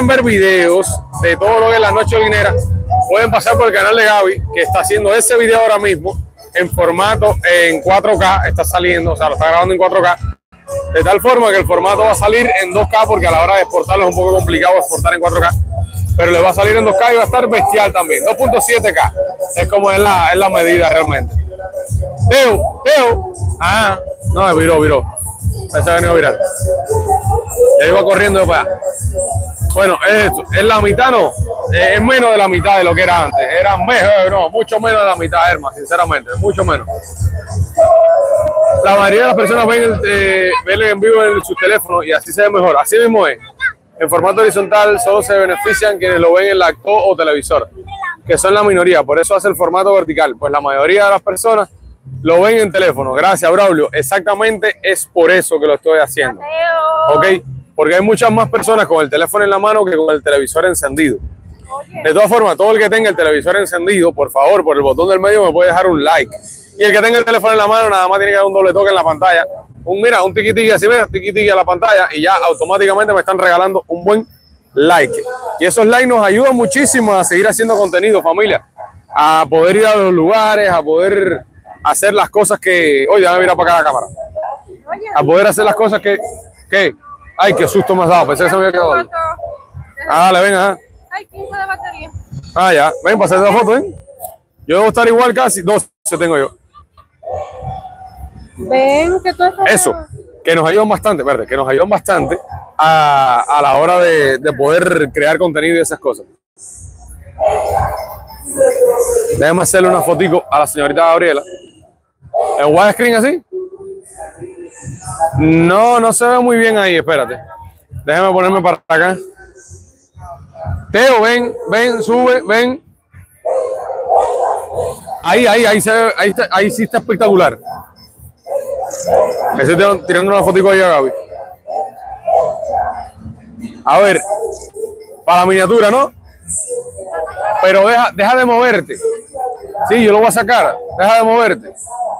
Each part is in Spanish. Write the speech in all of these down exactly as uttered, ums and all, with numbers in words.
quieren ver videos de todo lo que es la noche hoguinera, pueden pasar por el canal de Gaby, que está haciendo ese video ahora mismo en formato en cuatro K, está saliendo, o sea, lo está grabando en cuatro K, de tal forma que el formato va a salir en dos K, porque a la hora de exportarlo es un poco complicado exportar en cuatro K, pero le va a salir en dos K y va a estar bestial también, dos punto siete K, es como es la, es la medida realmente. Teo, Teo, ah, no, viró, viró, se ha venido a virar, ya iba corriendo para allá. Bueno, es, es la mitad, no, es menos de la mitad de lo que era antes, era mejor, no, mucho menos de la mitad, Herma, sinceramente, mucho menos. La mayoría de las personas ven, eh, ven en vivo en sus teléfonos y así se ve mejor, así mismo es. En formato horizontal solo se benefician quienes lo ven en lacto o televisor, que son la minoría, por eso hace el formato vertical, pues la mayoría de las personas lo ven en teléfono. Gracias, Braulio, exactamente es por eso que lo estoy haciendo, ¿ok? Porque hay muchas más personas con el teléfono en la mano que con el televisor encendido. De todas formas, todo el que tenga el televisor encendido, por favor, por el botón del medio me puede dejar un like. Y el que tenga el teléfono en la mano, nada más tiene que dar un doble toque en la pantalla. Un, mira, un tiqui-tiqui así, mira, tiqui-tiqui a la pantalla y ya automáticamente me están regalando un buen like. Y esos likes nos ayudan muchísimo a seguir haciendo contenido, familia. A poder ir a los lugares, a poder hacer las cosas que... Oye, déjame mirar para acá la cámara. A poder hacer las cosas que... ¿Qué? Ay, qué susto me has dado, pensé que se me había quedado. Ah, dale, venga. Ay, quince de batería. Ah, ya. Ven, para hacer la foto, ¿eh? Yo debo estar igual casi. doce tengo yo. Ven, que tú estás... Eso, que nos ayudan bastante, verde, que nos ayudan bastante a, a la hora de, de poder crear contenido y esas cosas. Déjame hacerle una fotico a la señorita Gabriela. ¿En widescreen así? No, no se ve muy bien ahí, espérate. Déjame ponerme para acá. Teo, ven, ven, sube, ven. Ahí, ahí, ahí, se ve, ahí, está, ahí sí está espectacular. Estoy tirando una fotico ahí a Gaby. A ver, para la miniatura, ¿no? Pero deja, deja de moverte. Sí, yo lo voy a sacar. Deja de moverte.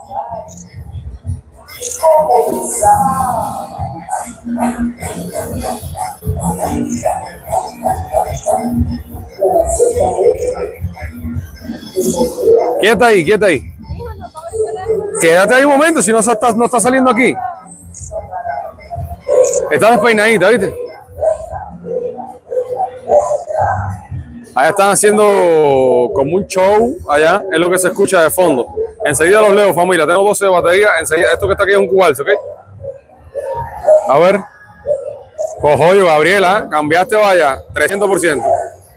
Quieta ahí, quieta ahí. Quédate ahí un momento, si no está, no está saliendo aquí. Está despeinadita, ¿viste? Allá están haciendo como un show, allá es lo que se escucha de fondo. Enseguida los leo, familia. Tengo doce de batería. Enseguida, esto que está aquí es un cubalzo, ¿ok? A ver. Cojoyo, Gabriela, cambiaste, vaya, trescientos por ciento.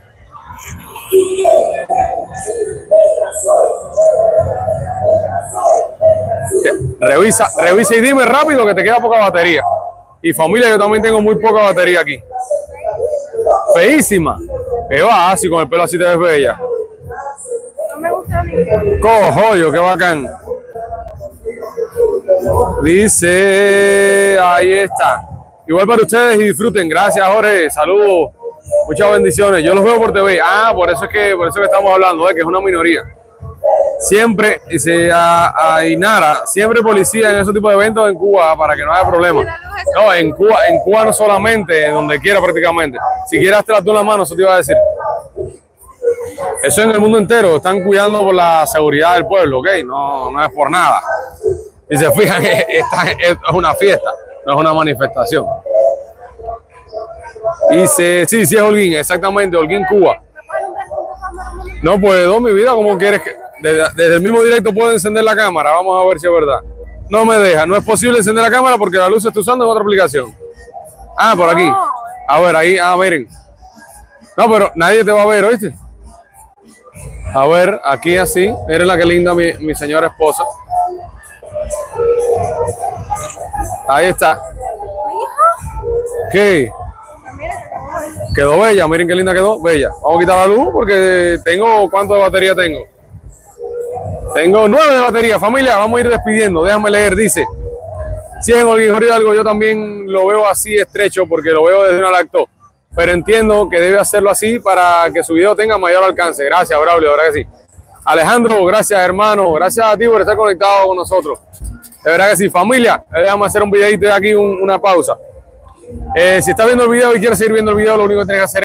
Revisa, revisa y dime rápido que te queda poca batería. Y familia, yo también tengo muy poca batería aquí. Feísima. ¿Qué va? Así con el pelo así te ves bella. No me gusta a mí. Cojoyo, qué bacán. Dice, ahí está. Igual para ustedes y disfruten. Gracias, Jorge. Saludos. Muchas bendiciones. Yo los veo por T V. Ah, por eso es que, por eso que estamos hablando, ¿eh? Que es una minoría. Siempre, dice a, a Inara, siempre policía en ese tipo de eventos en Cuba para que no haya problemas. No, en Cuba, en Cuba no solamente, en donde quiera prácticamente. Si quieras te la tú en la mano, eso te iba a decir. Eso en el mundo entero, están cuidando por la seguridad del pueblo, ¿ok? No, no es por nada. Y se fijan, esta es una fiesta, no es una manifestación. Dice, sí, sí es Holguín, exactamente, Holguín, Cuba. No puedo, mi vida, ¿cómo quieres que...? Desde, desde el mismo directo puedo encender la cámara, vamos a ver si es verdad. No me deja, no es posible encender la cámara porque la luz se está usando en otra aplicación. Ah, por aquí. A ver, ahí, ah, miren. No, pero nadie te va a ver, ¿oíste? A ver, aquí así. Miren la que linda mi, mi señora esposa. Ahí está. ¿Qué? Quedó bella, miren qué linda quedó, bella. Vamos a quitar la luz porque tengo, ¿cuánto de batería tengo? Tengo nueve de batería, familia, vamos a ir despidiendo. Déjame leer, dice. Si es en Holguín Hidalgo, yo también lo veo así estrecho porque lo veo desde una lacto. Pero entiendo que debe hacerlo así para que su video tenga mayor alcance. Gracias, Braulio, verdad que sí. Alejandro, gracias, hermano. Gracias a ti por estar conectado con nosotros. De verdad que sí, familia. Déjame hacer un videito de aquí, un, una pausa. Eh, si estás viendo el video y quieres seguir viendo el video, lo único que tienes que hacer